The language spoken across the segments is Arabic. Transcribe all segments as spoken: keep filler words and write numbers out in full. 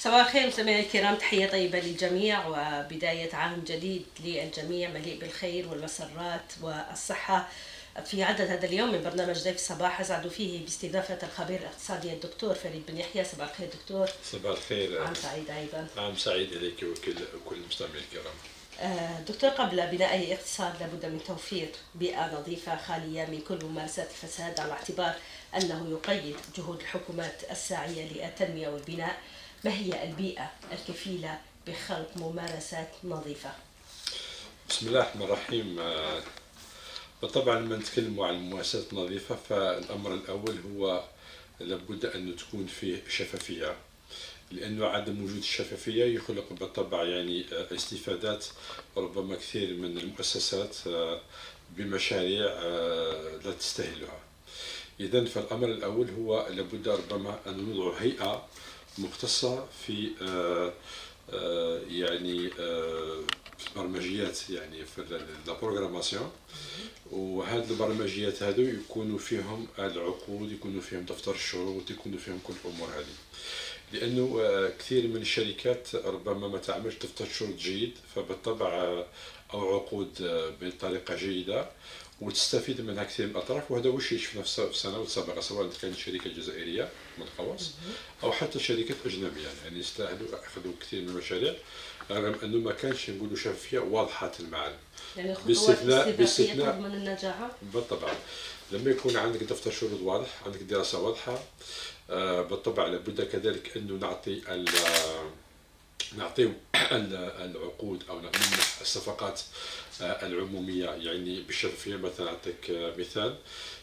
صباح الخير مستمعينا الكرام، تحية طيبة للجميع وبداية عام جديد للجميع مليء بالخير والمسرات والصحة. في عدد هذا اليوم من برنامج ضيف الصباح أسعد فيه باستضافة الخبير الاقتصادي الدكتور فريد بن يحيى. صباح الخير دكتور. صباح الخير. عام سعيد أيضا. عام سعيد إليك وكل وكل المستمعين الكرام. دكتور، قبل بناء أي اقتصاد لابد من توفير بيئة نظيفة خالية من كل ممارسات الفساد، على اعتبار أنه يقيد جهود الحكومات الساعية للتنمية والبناء. ما هي البيئة الكفيلة بخلق ممارسات نظيفة؟ بسم الله الرحمن الرحيم. بالطبع لما نتكلم عن الممارسات النظيفة فالأمر الأول هو لابد أن تكون فيه شفافية، لأنه عدم وجود الشفافية يخلق بالطبع يعني استفادات ربما كثير من المؤسسات بمشاريع لا تستاهلها. إذن فالأمر الأول هو لابد ربما أن نوضع هيئة مختصة في آآ آآ يعني في البرمجيات، يعني في البروغراماسيون، وهذه البرمجيات هذو يكونوا فيهم العقود، يكونوا فيهم دفتر الشروط، يكونوا فيهم كل الأمور هذه، لأنه كثير من الشركات ربما ما تعملش دفتر شروط جيد، فبالطبع أو عقود بطريقة جيدة وتستفيد منها كثير من الأطراف، وهذا هو الشيء شفنا في السنوات السابقة، سواء كانت شركة جزائرية من الخواص أو حتى شركات أجنبية، يعني يستاهلوا أخذوا كثير من المشاريع رغم أنه ما كانش نقولوا شفافية واضحة المعالم. يعني باستثناء باستثناء تضمن النجاح. بالطبع لما يكون عندك دفتر شروط واضح، عندك دراسة واضحة، آه بالطبع لابد كذلك أنه نعطي نعطيو العقود أو نمنح الصفقات العمومية يعني بالشفافية. مثلا أعطيك مثال،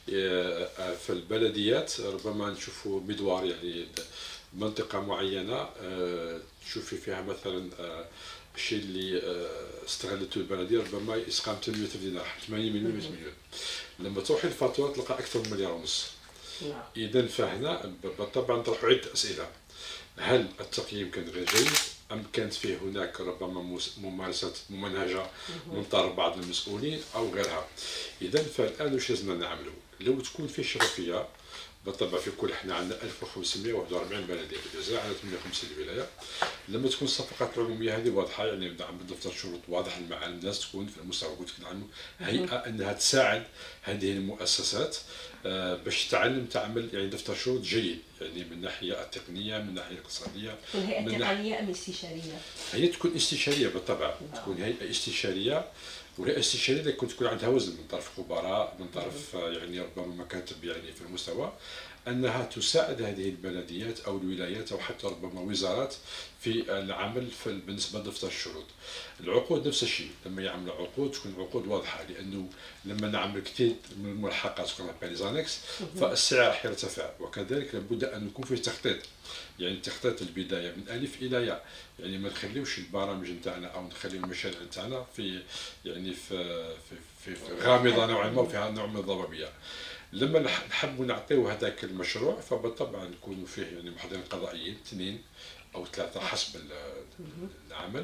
في البلديات ربما نشوفوا مدوار، يعني منطقة معينة تشوفي فيها مثلا الشيء اللي استغلته البلدية ربما يسقى ثمانمئة ألف دينار، ثمانين مليون مليون، لما تروحي الفاتورة تلقى أكثر من مليار ونص. إذن فهنا بالطبع نطرحوا عدة أسئلة: هل التقييم كان غير جيد أم كانت فيه هناك ربما ممارسات ممنهجة من طرف بعض المسؤولين أو غيرها؟ إذن فالآن واش لازمنا نعملوا؟ لو تكون فيه شفافية بالطبع في كل، احنا عندنا ألف وخمسمئة وواحد وأربعين بلدية في الجزائر على ثمانية وخمسين ولاية. لما تكون الصفقات العمومية هذه واضحة، يعني نعمل دفتر شروط واضح مع الناس، تكون في المستوى قلت لك عنه هيئة أنها تساعد هذه المؤسسات باش تعلم تعمل يعني دفتر شروط جيد، يعني من الناحيه التقنيه، من الناحيه الاقتصاديه. تكون هيئه تقنيه ام استشاريه؟ هي تكون استشاريه بالطبع، تكون هيئه استشاريه، وهي استشاريه اللي تكون عندها وزن من طرف خبراء، من طرف يعني ربما مكاتب يعني في المستوى، أنها تساعد هذه البلديات أو الولايات أو حتى ربما وزارات في العمل في بالنسبة لدفتر الشروط. العقود نفس الشيء، لما يعملوا عقود تكون عقود واضحة، لأنه لما نعمل كثير من الملحقات كما ليزانكس فالسعر راح يرتفع، وكذلك لابد أن يكون فيه تخطيط، يعني تخطيط البداية من ألف إلى ياء، يعني ما نخليوش البرامج نتاعنا أو نخليو المشاريع نتاعنا في يعني في في, في, في غامضة نوعا ما وفيها نوع من الضبابية. لما نحبوا نعطيو هذاك المشروع فبالطبع نكونوا فيه يعني محضرين قضائيين اثنين او ثلاثه حسب العمل،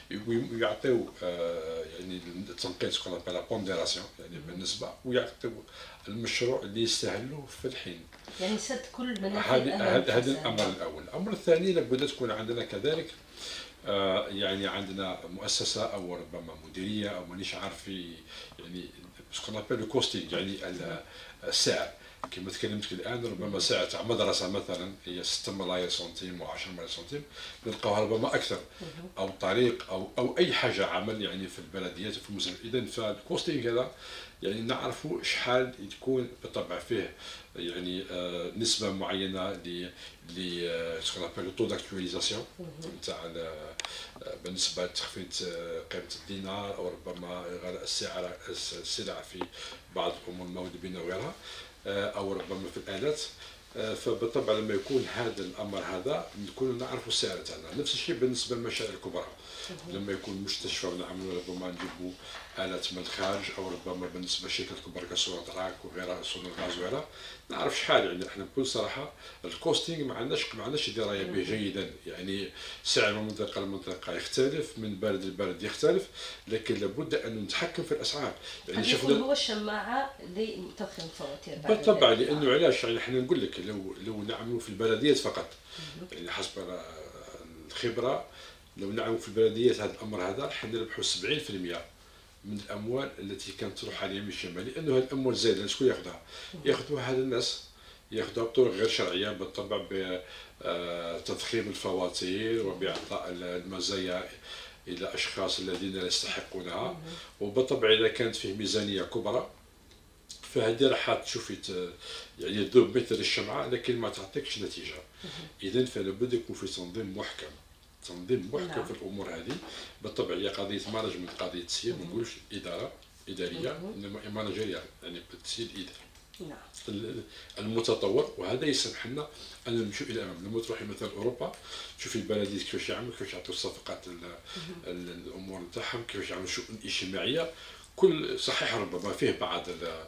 ويعطيو يعني التنقيط كما لا بونديراسيون، يعني بالنسبه، ويعطيو المشروع اللي يستاهلوا في الحين، يعني سد كل مناحي. هذا هذا الامر الاول. الامر الثاني لابد تكون عندنا كذلك آه يعني عندنا مؤسسه او ربما مديريه او مانيش عارف يعني سكون ابل كوستينغ، يعني السعر. كما تكلمت الان ربما سعر تاع مدرسه مثلا هي ستة ملايير سنتيم و10 ملايير سنتيم، نلقاوها ربما اكثر، او طريق او او اي حاجه عمل يعني في البلديات وفي المزارع. اذا فالكوستينغ هذا يعني نعرفوا شحال تكون بالطبع فيه يعني آه نسبه معينه ل ل سكون ابل طو داكتواليزاسيون نتاع بالنسبه لتخفيض قيمه الدينار او ربما غلاء السعر السلع في بعض الامور المواد البناء وغيرها، او ربما في الالات. فبالطبع لما يكون هذا الامر هذا نكون نعرفوا السعر تاعنا. نفس الشيء بالنسبه للمشاريع الكبرى، لما يكون مستشفى ونعملوا ربما نجيبوا الات من الخارج، او ربما بالنسبه لشركات كبرى كسونات راك وغيرها، سونات غاز وغيرها، نعرف شحال. يعني احنا بكل صراحه الكوستينغ ما عندناش ما عندناش درايه به جيدا، يعني سعر من منطقه لمنطقه يختلف، من بلد لبلد يختلف، لكن لابد ان نتحكم في الاسعار. يعني شفنا هو الشماعه لتضخيم الفواتير بالطبع، لانه علاش يعني احنا نقول لك لو لو نعملوا في البلديات فقط، يعني حسب خبره. لو نعمل في البلديات هذا الامر هذا راح نربحوا سبعين بالمئة من الاموال التي كانت تروح على اليمين الشمال، لانه هذه الاموال زايده شكون ياخذها؟ ياخذوها هذا الناس، ياخذوها بطرق غير شرعيه، بالطبع بتضخيم الفواتير وباعطاء المزايا الى اشخاص الذين لا يستحقونها، وبالطبع اذا كانت فيه ميزانيه كبرى فهذه راح تشوفي يعني تذوب مثل الشمعه لكن ما تعطيكش نتيجه. اذا فلا بد يكون في تنظيم محكم، تنظيم محكم نعم. في الامور هذه بالطبع هي قضيه مانجمنت، قضيه تسيير، ما نقولش اداره اداريه انما مانجيريال يعني بالتسيير الاداري نعم. المتطور، وهذا يسمح لنا ان نمشوا الى الامام. لما تروحي مثلا اوروبا تشوفي البلديات كيفاش يعملوا، كيفاش يعطوا الصفقات الامور نتاعهم، كيفاش يعملوا الشؤون الاجتماعيه. كل صحيح ربما فيه بعض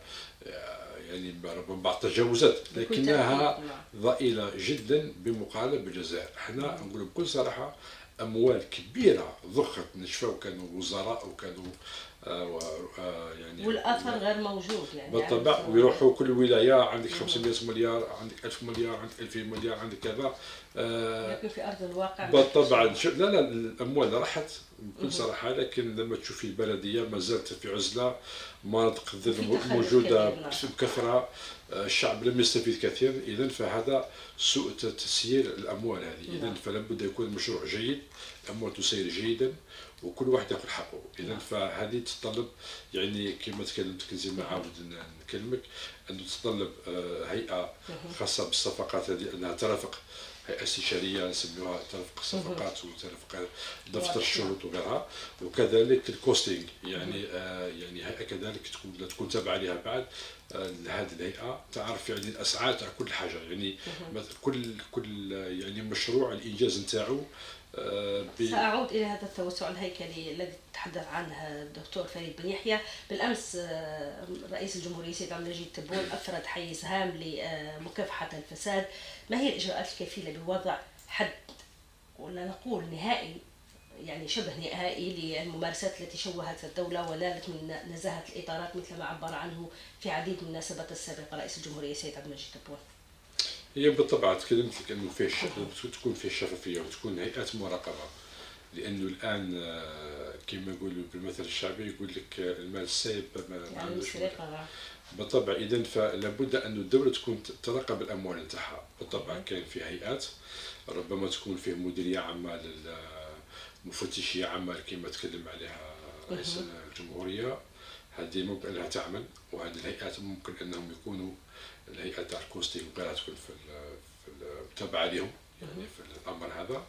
يعني ربما بعض التجاوزات لكنها ضئيله جدا بمقارنه بالجزائر. احنا نقول بكل صراحه اموال كبيره ضخت من شفاو كانوا وزراء وكانوا آه آه يعني والاثر غير موجود يعني بالطبع يعني ويروحوا كل ولايه عندك خمسمائة مليار، عندك ألف مليار، عندك ألفين مليار، عندك كذا آه لكن في ارض الواقع بالطبع لا لا الاموال راحت بكل صراحه، لكن لما تشوفي البلديه ما زالت في عزله، مناطق موجوده بكثره، الشعب لم يستفيد كثيرا. اذا فهذا سوء تسيير الاموال هذه. اذا فلا بد يكون المشروع جيد، الاموال تسير جيدا وكل واحد ياخذ حقه. اذا فهذه تتطلب يعني كما تكلمت زي ما عاود نكلمك انه تتطلب هيئه خاصه بالصفقات هذه انها ترافق، هيئه استشاريه نسميوها ترافق الصفقات وترافق دفتر الشروط وغيرها، وكذلك الكوستينج يعني آه يعني هيئه كذلك تكون تكون تابعه لها بعد لهذه الهيئه تعرف يعني الاسعار تاع كل حاجه، يعني كل كل يعني مشروع الانجاز نتاعو. آه سأعود إلى هذا التوسع الهيكلي الذي تحدث عنه الدكتور فريد بن يحيى. بالأمس آه رئيس الجمهورية سيد عبد المجيد تبون أفرد حيز هام لمكافحة الفساد. ما هي الإجراءات الكفيلة بوضع حد ولا نقول نهائي يعني شبه نهائي للممارسات التي شوهت الدولة ونالت من نزاهة الإطارات مثل ما عبر عنه في عديد من المناسبات السابقة رئيس الجمهورية سيد عبد المجيد تبون؟ هي بالطبع تكلمت لك انه فيه تكون فيه شفافيه وتكون هيئات مراقبه، لانه الان كما يقولوا بالمثل الشعبي يقول لك المال السايب ما عندوش بالطبع. اذا فلا بد ان الدوله تكون تراقب الاموال نتاعها. بالطبع كاين في هيئات ربما تكون فيه مديريه عامه للمفتشيه عامه كما تكلم عليها رئيس الجمهوريه، هذه ممكن انها تعمل، وهذه الهيئات ممكن انهم يكونوا الهيئه تاع الكوستينغ وغيرها تكون في تابعه لهم يعني في الامر هذا.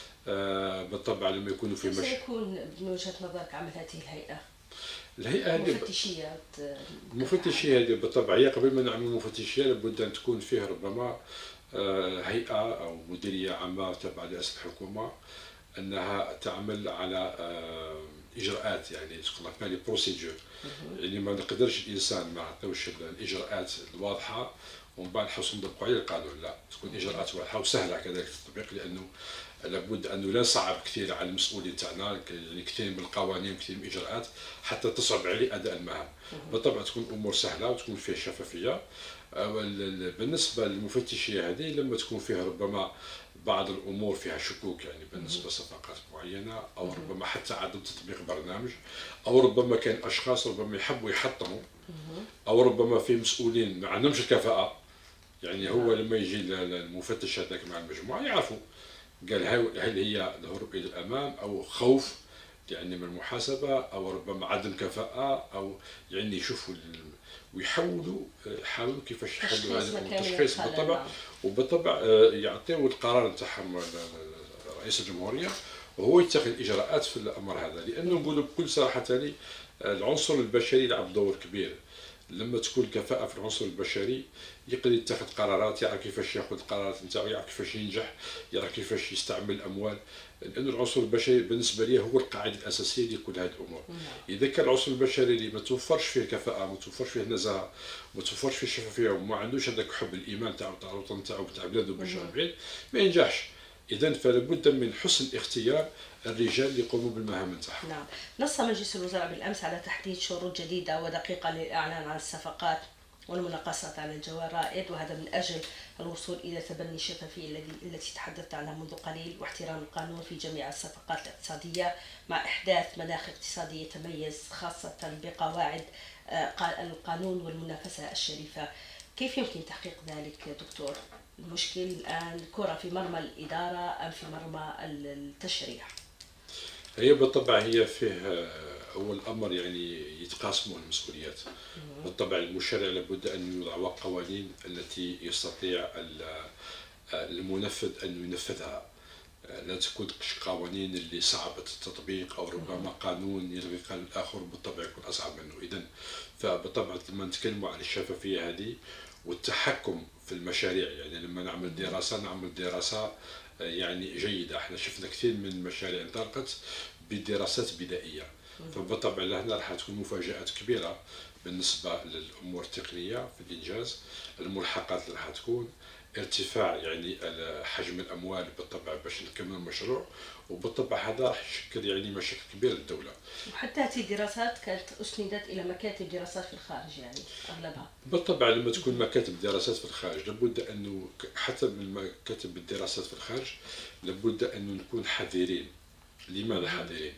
آه بالطبع لما يكونوا في مش سيكون من وجهه نظرك عمل هذه الهيئه؟ الهيئه هذه مفتشيه المفتشيه هذه بالطبع هي قبل ما نعمل مفتشيه لابد ان تكون فيه ربما آه هيئه او مديريه عامه تابعه لرئاسه الحكومه انها تعمل على آه اجراءات يعني تقول لك بروسيدور، يعني ما نقدرش الانسان ما عطيوش الاجراءات الواضحه ومن بعد نحوسوا نطبقوا عليه القانون، لا تكون اجراءات واضحه وسهله كذلك التطبيق، لانه لابد انه لا نصعب كثير على المسؤولين تاعنا يعني كثير من القوانين كثير من الاجراءات حتى تصعب عليه اداء المهام. بالطبع تكون امور سهله وتكون فيها شفافيه. بالنسبه للمفتشيه هذه لما تكون فيها ربما بعض الامور فيها شكوك يعني بالنسبه لصفقات معينه او ربما حتى عدم تطبيق برنامج، او ربما كان اشخاص ربما يحبوا يحطموا، او ربما في مسؤولين ما عندهمش الكفاءه، يعني هو لما يجي المفتش هذاك مع المجموعه يعرفوا قال هل هي الهروب الى الامام او خوف يعني من المحاسبه او ربما عدم كفاءه او يعني يشوفوا ويحاولوا يحاولوا كيفاش يحلوا هذا التشخيص. بالطبع وبالطبع يعطيوا القرار نتاعهم رئيس الجمهوريه وهو يتخذ الاجراءات في الامر هذا، لانه نقولوا بكل صراحه ثاني العنصر البشري يلعب دور كبير. لما تكون كفاءه في العنصر البشري يقدر يتخذ قرارات، يعرف كيفاش ياخذ القرارات نتاعو، يعرف كيفاش ينجح، يعرف كيفاش يستعمل الاموال، لأن العنصر البشري بالنسبه لي هو القاعده الاساسيه لكل هذه الامور. اذا كان العنصر البشري اللي ما توفرش فيه كفاءه، ما توفرش فيه نزاهه، ما توفرش فيه شفافيه، وما عندوش هذاك حب الايمان تاعو تاع الوطن تاعو تاع بلاده باش بعيد ما ينجحش. اذا فلا بد من حسن اختيار الرجال اللي يقوموا بالمهام نتاعهم. نعم، نص مجلس الوزراء بالامس على تحديد شروط جديده ودقيقه للاعلان عن الصفقات والمناقصات على الجرائد، وهذا من أجل الوصول إلى تبني الشفافية الذي التي تحدثت عنها منذ قليل، واحترام القانون في جميع الصفقات الاقتصادية، مع إحداث مناخ اقتصادي يتميز خاصة بقواعد القانون والمنافسة الشريفة. كيف يمكن تحقيق ذلك دكتور؟ المشكل الآن كرة في مرمى الإدارة أم في مرمى التشريع؟ هي بالطبع هي فيه أول أمر يعني يتقاسموا المسؤوليات. بالطبع المشرع لابد أن يوضع قوانين التي يستطيع المنفذ أن ينفذها، لا تكون قوانين اللي صعبة التطبيق أو ربما قانون يلغي قانون آخر بالطبع يكون أصعب منه. إذن فبالطبع لما نتكلموا عن الشفافية هذه والتحكم في المشاريع، يعني لما نعمل دراسة نعمل دراسة يعني جيدة. احنا شفنا كثير من المشاريع انطلقت بدراسات بدائية، فبالطبع لهنا راح تكون مفاجآت كبيرة بالنسبة للأمور التقنية في الإنجاز. الملحقات اللي راح تكون ارتفاع يعني حجم الأموال بالطبع باش نكمل المشروع، وبالطبع هذا راح يشكل يعني مشاكل كبيرة للدولة. وحتى هذه الدراسات كانت أسندت إلى مكاتب دراسات في الخارج يعني أغلبها. بالطبع لما تكون مكاتب دراسات في الخارج لابد أنه حتى من مكاتب الدراسات في الخارج لابد أنه نكون حذرين. لماذا حذرين؟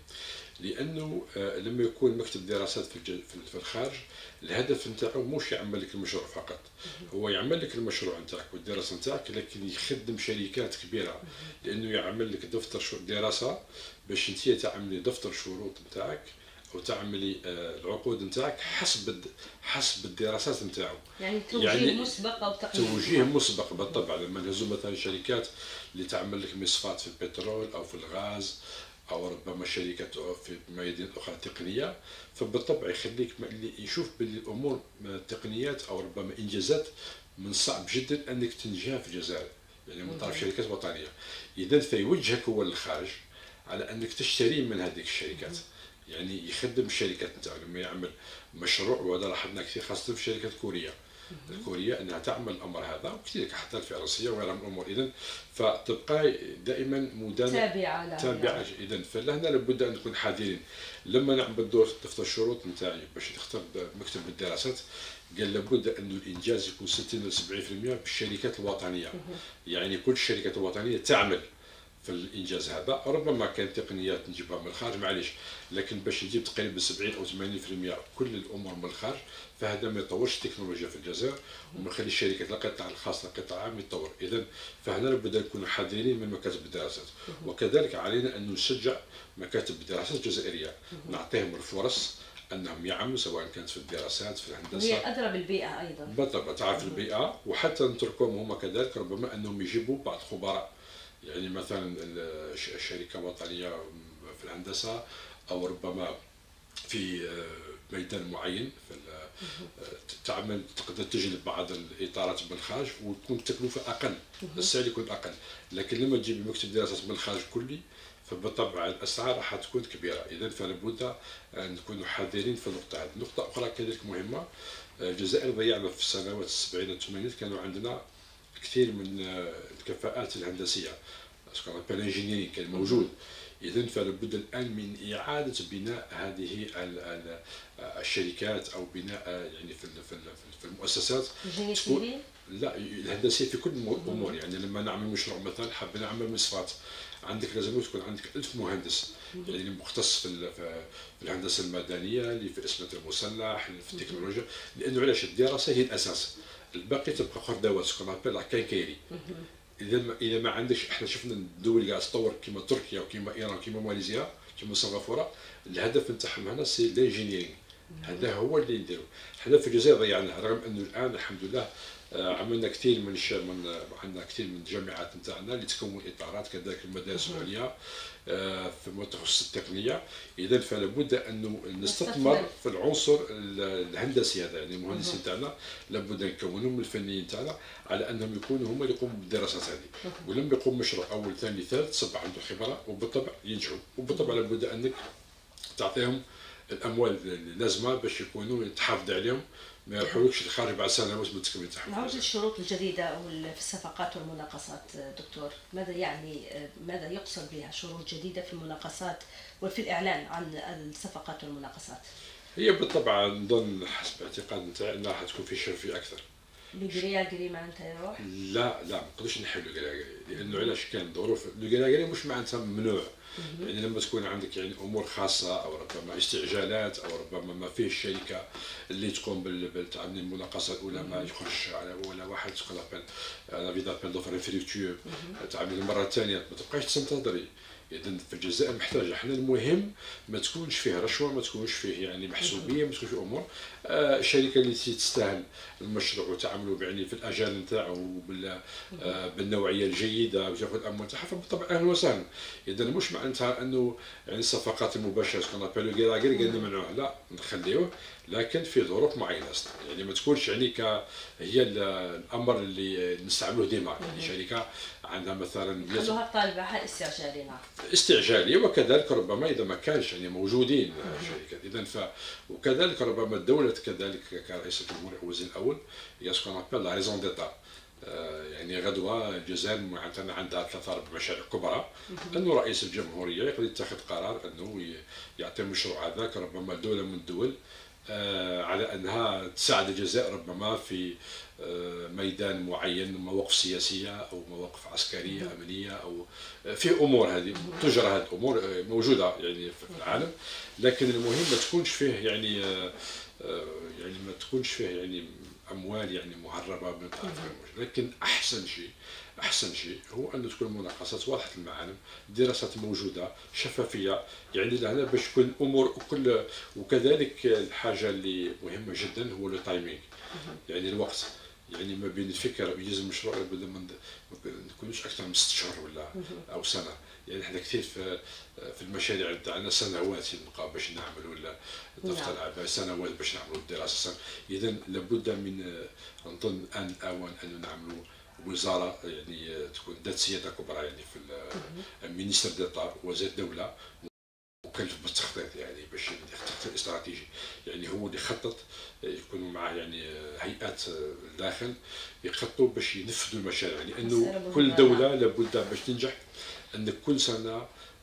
لأنه لما يكون مكتب دراسات في في الخارج الهدف نتاعو مش يعمل لك المشروع فقط، هو يعمل لك المشروع نتاعك والدراسة نتاعك، لكن يخدم شركات كبيرة، لأنه يعمل لك دفتر دراسة باش انتي تعملي دفتر شروط نتاعك أو تعملي العقود نتاعك حسب حسب الدراسات نتاعو. يعني توجيه يعني مسبق أو تقييم. توجيه مسبق بالطبع. لما نهزو مثلا شركات اللي تعمل لك مصفات في البترول أو في الغاز أو ربما شركات في ميادين أخرى تقنية، فبالطبع يخليك يشوف بالأمور التقنيات أو ربما إنجازات من صعب جدا أنك تنجحها في الجزائر يعني من طرف شركات وطنية. إذا فيوجهك هو للخارج على أنك تشتري من هذه الشركات، يعني يخدم الشركات نتاعو لما يعمل مشروع. وهذا لاحظنا كثير خاصة في شركات كورية الكورية أنها تعمل الأمر هذا، وكثير حتى الفرنسية وغيرها من الأمور. إذن فتبقى دائما مدانة تابعة تابعة. إذن فلهنا لابد أن نكون حذرين. لما نعمل دور دفتر الشروط نتاعي باش نختار مكتب الدراسات، قال لابد أن الإنجاز يكون ستين إلى سبعين بالمئة بالشركات الوطنية، يعني كل الشركات الوطنية تعمل في الانجاز هذا. ربما كان تقنيات نجيبها من الخارج معليش، لكن باش نجيب تقريبا سبعين او ثمانين بالمئة كل الامور من الخارج، فهذا ما يطورش التكنولوجيا في الجزائر وما يخليش الشركات القطاع الخاص القطاع العام يتطور. اذا فهنا لابد نكون حذرين من مكاتب الدراسات، وكذلك علينا ان نشجع مكاتب الدراسات الجزائريه، نعطيهم الفرص انهم يعملوا سواء كانت في الدراسات في الهندسه. وهي ادرى بالبيئه ايضا. بالطبع تعرف البيئه، وحتى نتركهم هم كذلك ربما انهم يجيبوا بعض الخبراء، يعني مثلا الشركة وطنية في الهندسة أو ربما في ميدان معين تعمل تقدر تجلب بعض الإطارات من الخارج وتكون التكلفة أقل، السعر يكون أقل. لكن لما تجيب مكتب دراسات من الخارج كلي فبالطبع الأسعار راح تكون كبيرة. إذا فلابد أن نكون حذرين في النقطة هذه. نقطة أخرى كذلك مهمة، الجزائر ضيعنا في السنوات السبعينات والثمانينات كانوا عندنا كثير من الكفاءات الهندسيه اسكو انجينيرينغ كان موجود. اذا فلابد الان من اعاده بناء هذه الشركات او بناء يعني في في المؤسسات تكون لا الهندسيه في كل الامور. يعني لما نعمل مشروع مثلا حاب نعمل مصفات، عندك لازم تكون عندك ألف مهندس يعني مختص في في الهندسه المدنيه اللي في الاسمنت المسلح اللي في التكنولوجيا، لانه علاش الدراسه هي الاساس، الباقي تبقى خردوات سكون ابل كايكيري. اذا ما اذا ما عندكش، احنا شفنا الدول اللي قاعده تطور كيما تركيا وكيما ايران وكيما ماليزيا كيما سنغافوره، الهدف نتاعهم هنا سي الانجينيرينغ، هذا هو اللي نديرو. حنا في الجزائر ضيعناه، رغم انه الان الحمد لله عملنا كثير من من عندنا كثير من الجامعات نتاعنا اللي تكون اطارات، كذلك المدارس العليا في التخصصات التقنيه. اذا فلا بد انه نستثمر في العنصر الهندسي هذا، يعني المهندسين تاعنا لابد نكونهم من الفنيين تاعنا على انهم يكونوا هما اللي يقوموا بالدراسات هذه، ولما يقوم مشروع اول ثاني ثالث صبح عنده خبره وبالطبع ينجحوا. وبالطبع لابد انك تعطيهم الاموال اللازمه باش يكونوا تحافظ عليهم، ما يروحولكش الخارج بعد سنوات من التكوين تاعهم. نعود للشروط الجديده في الصفقات والمناقصات دكتور، ماذا يعني ماذا يقصد بها شروط جديده في المناقصات وفي الاعلان عن الصفقات والمناقصات؟ هي بالطبع نظن حسب اعتقاد نتاعي انها راح تكون في شرفي اكثر. لو غريغري معناتها يروح؟ لا لا، ما نقدرش نحل لو غريغري، لانه علاش كان ظروف لو غريغري مش معناتها ممنوع. يعني لما تكون عندك يعني امور خاصه او ربما استعجالات او ربما ما فيه الشركه اللي تقوم بالتعامل المناقصه الاولى ما يخرجش على ولا واحد تقول ابل انا في دابل دوفر انفيريتيو تعامل المره الثانيه ما تبقاش تنتظري. اذا في الجزائر محتاجه احنا المهم ما تكونش فيه رشوه، ما تكونش فيه يعني محسوبيه، ما تكونش فيه امور. آه الشركه اللي تستاهل المشروع وتعاملوا يعني في الاجال نتاعو وبال آه بالنوعيه الجيده وتاخذ الاموال نتاعها فبالطبع اهلا وسهلا. اذا مش معناتها انه يعني الصفقات المباشره كما نابيلو كيراكير قال نمنعوها، لا نخليوه، لكن في ظروف معينه يعني ما تكونش يعني ك هي الامر اللي نستعملوه ديما. يعني شركه عندها مثلا خلوها طالبه استعجالي. نعم استعجاليه، وكذلك ربما اذا ما كانش يعني موجودين شركات اذا ف وكذلك ربما الدوله كذلك كرئيس الجمهوريه والوزير الاول هي سكون ابل لا ريزون ديتا. يعني غدوه الجزائر مثلا عندها ثلاثة أربع مشاريع كبرى، انه رئيس الجمهوريه يقدر يتخذ قرار انه يعطي المشروع هذاك ربما دوله من الدول على انها تساعد الجزائر ربما في ميدان معين، مواقف سياسيه او مواقف عسكريه امنيه او في امور هذه تجرى. هذه الامور موجوده يعني في العالم، لكن المهم ما تكونش فيه يعني يعني ما تكونش فيه يعني اموال يعني مهربه من طرف المجتمع. لكن احسن شيء احسن شيء هو ان تكون المناقصات واضحه المعالم، دراسات موجوده شفافيه، يعني لهنا باش تكون الامور كل. وكذلك الحاجه اللي مهمه جدا هو لو تايمينغ، يعني الوقت، يعني ما بين الفكره وانجاز المشروع لابد ما نكونوش اكثر من ست شهور ولا او سنه. يعني احنا كثير في في المشاريع تاعنا سنوات نبقى باش نعملوا ولا دفتر الاعمال سنوات باش نعملوا الدراسه. اذا لابد من نظن ان اوان ان نعملوا وزاره يعني تكون ذات سياده كبرى، يعني في المينيستر ديتا وزير الدوله مكلف بالتخطيط، يعني باش التخطيط الاستراتيجي، يعني هو اللي يخطط، يكونوا معاه يعني هيئات الداخل يخططوا باش ينفذوا المشاريع. لانه يعني كل دوله لابد باش تنجح ان كل سنه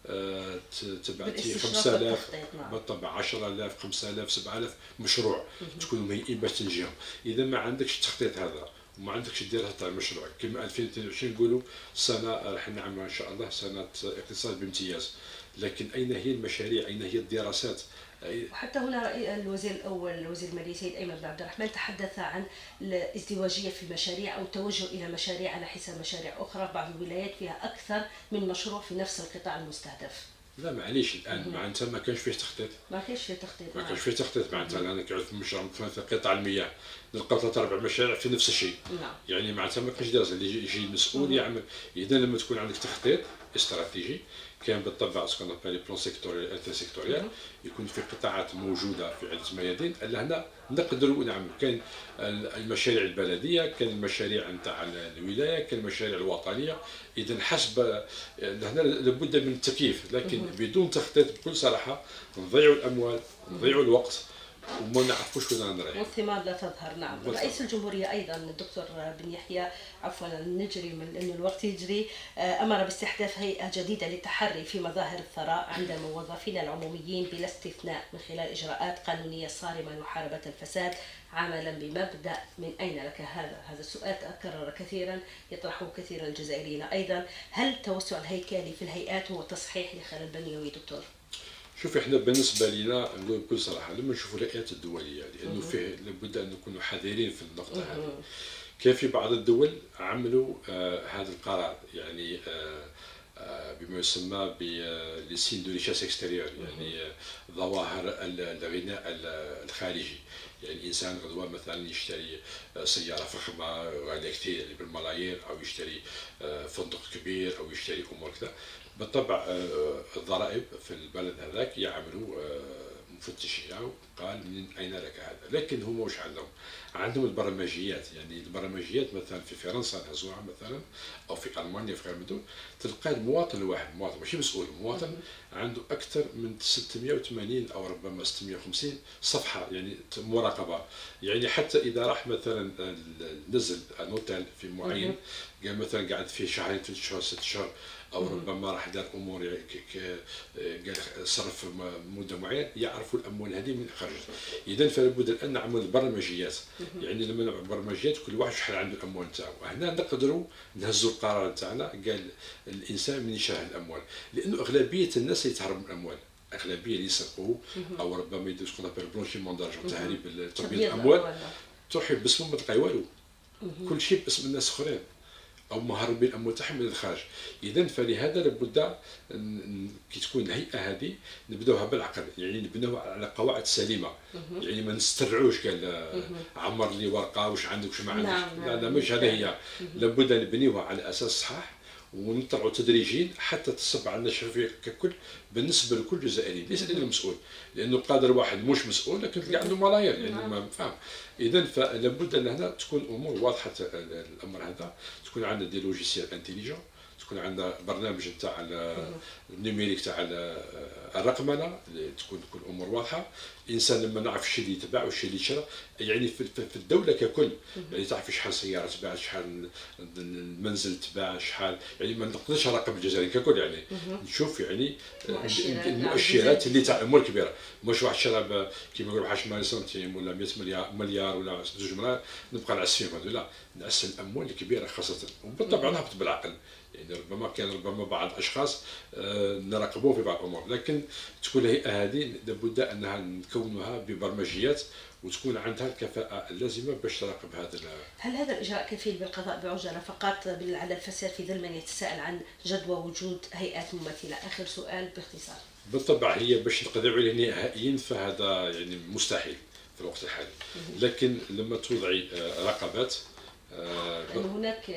تبعتي خمسة آلاف بالطبع عشرة آلاف خمسة آلاف سبعة آلاف مشروع تكونوا مهيئين باش تنجحهم. اذا ما عندكش التخطيط هذا وما عندكش الدراسه تاع المشروع كما ألفين واثنين وعشرين نقولوا سنه راح نعملها ان شاء الله سنه اقتصاد بامتياز، لكن اين هي المشاريع؟ اين هي الدراسات؟ وحتى هنا الوزير الاول وزير الماليه سيد ايمن بن عبد الرحمن تحدث عن الازدواجيه في المشاريع او التوجه الى مشاريع على حساب مشاريع اخرى. بعض الولايات فيها اكثر من مشروع في نفس القطاع المستهدف. لا معليش الان معناتها ما كانش فيه تخطيط، ما كانش فيه تخطيط ما كانش فيه تخطيط معناتها انا كنت في مشروع مثلا قطاع المياه نلقى ثلاث اربع مشاريع في نفس الشيء. نعم. يعني معناتها ما كانش دراسه اللي يجي المسؤول يعمل. اذا لما تكون عندك تخطيط استراتيجي كان بالطبع سكون ابل بلان سيكتوريال انتر سيكتوريال يكون في قطاعات موجوده في عده ميادين اللي هنا نقدروا نعمل. كاين المشاريع البلديه، كاين المشاريع نتاع الولايه، كاين المشاريع الوطنيه. اذا حسب هنا لابد من التكييف، لكن بدون تخطيط بكل صراحه نضيعوا الاموال نضيعوا الوقت وما نعرفوش وين نرايح والثمار لا تظهر. نعم. رئيس الجمهوريه ايضا الدكتور بن يحيى عفوا نجري من انه الوقت يجري امر باستحداث هيئه جديده للتحري في مظاهر الثراء عند موظفينا العموميين بلا استثناء من خلال اجراءات قانونيه صارمه لمحاربه الفساد عملا بمبدا من اين لك هذا؟ هذا السؤال تكرر كثيرا يطرحه كثيرا الجزائريين ايضا. هل التوسع الهيكلي في الهيئات هو تصحيح لخلل بنيوي دكتور؟ شوف احنا بالنسبه لنا نقول بكل صراحه لما نشوفوا الهيئات الدوليه لانه فيه لابد ان نكونوا حذرين في النقطه هذه. كان في بعض الدول عملوا آه هذا القرار يعني آه آه بما يسمى بالسين دو ريشاس اكستيريور، يعني آه ظواهر الغناء الخارجي. يعني الانسان غدوه مثلا يشتري سياره فخمه غاليه كثير يعني بالملايير، او يشتري آه فندق كبير، او يشتري امور كذا. بالطبع الضرائب في البلد هذاك يعملوا مفتشين قال من اين لك هذا. لكن هم واش عندهم؟ عندهم البرمجيات. يعني البرمجيات مثلا في فرنسا نهزوها مثلا او في المانيا في غير مدن تلقى المواطن الواحد مواطن ماشي مسؤول مواطن عنده اكثر من ستمائة وثمانين او ربما ستمائة وخمسين صفحه يعني مراقبه. يعني حتى اذا راح مثلا نزل نوتيل في معين قال مثلا قاعد فيه شهرين ثلاث شهور ست شهور او ربما راح دار امور يعني ك- ك- قال صرف م- مده معينه، يعرفوا الاموال هذه من خرجت. اذا فلا بد ان نعمل برمجيات، يعني لما نعمل برمجيات كل واحد شحال عنده الاموال نتاعو، هنا نقدروا نهزوا القرار نتاعنا. قال الانسان من يشرح الاموال، لانه اغلبيه الناس اللي تهرب من الاموال، اغلبيه اللي يسرقوا او ربما يديروا سكون ابل بلونشيمون دارجون، تهريب تربيه تبييض الاموال، الأموال. تروح باسمهم ما تلقاي والو، كل شيء باسم الناس اخرين او مهربين الاموال تاعهم من الخارج. اذا فلهذا لابد ن- كي تكون الهيئه هذه نبداوها بالعقل، يعني نبناوها على قواعد سليمه، يعني ما نسترعوش قال آه، عمر لي ورقه واش عندك واش ما عندك. نعم، لا لا نعم، مش هذا بالفعل. هي، لابد نبنيوها على اساس صحاح ونطلعوا تدريجيا حتى تصب على الشفافيه ككل بالنسبه لكل جزائري، ليس لانه مسؤول، لانه قادر واحد مش مسؤول لكن تلقى عنده ملايير يعني ما فاهم. اذا فلابد ان هنا تكون امور واضحه الامر هذا، تكون عندنا دي لوجيسيال انتيليجون، تكون عندنا برنامج نتاع النيميريك تاع الرقمنه، تكون تكون امور واضحه. الانسان لما نعرف الشيء اللي يتباع والشيء اللي يشرى، يعني في في الدوله ككل، يعني تعرف شحال سياره تباع، شحال المنزل تباع، شحال، يعني ما نقدرش نراقب الجزائري ككل، يعني نشوف يعني مؤشرات. المؤشرات اللي تاع امور كبيره، مش واحد شرى كيما يقولوا واحد عشرة سنتيم ولا مئة مليار مليار ولا زوج ملاير نبقى نعس فيهم هذو، لا نعس الاموال الكبيره خاصه، وبالطبع نهبط بالعقل. يعني ربما كان ربما بعض الاشخاص آه، نراقبوه في بعض الامور، لكن تكون الهيئه هذه لابد انها نكونها ببرمجيات وتكون عندها الكفاءه اللازمه باش تراقب هذا ال- هل هذا الإجراء كفيل بالقضاء بعجالة فقط على الفساد في ظل من يتساءل عن جدوى وجود هيئات ممثلة؟ آخر سؤال باختصار. بالطبع هي باش نقضي عليه نهائيا فهذا يعني مستحيل في الوقت الحالي، لكن لما توضعي آه، رقابات آه، لأن هناك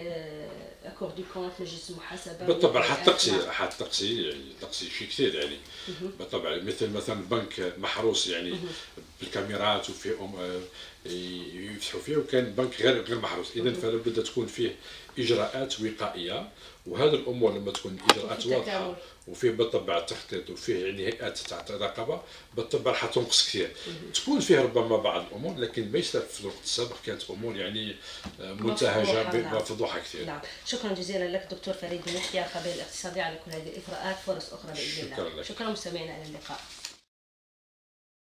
أكور دي كونت، مجلس المحاسبة. بالطبع وهيئات. حتقصي حتقصي يعني تقصي شيء كثير يعني. بالطبع مثل مثلا بنك محروس يعني بالكاميرات وفيه أم آه، يفتحوا فيه، وكان بنك غير غير محروس. اذا فلا بد تكون فيه اجراءات وقائيه، وهذه الامور لما تكون اجراءات وفي واضحه تكامل. وفيه بالطبع تخطيط وفيه يعني هيئات تاع الرقابه، بالطبع حتنقص كثير. تكون فيه ربما بعض الامور، لكن ليس في الوقت السابق كانت امور يعني آه، منتهجه مفضوحة، نعم. مفضوحه كثير. نعم، شكرا جزيلا لك دكتور فريد بن يحيى، خبير الاقتصادي، على كل هذه الاثراءات. فرص اخرى باذن الله. شكرا لك. شكرا مستمعينا، الى اللقاء.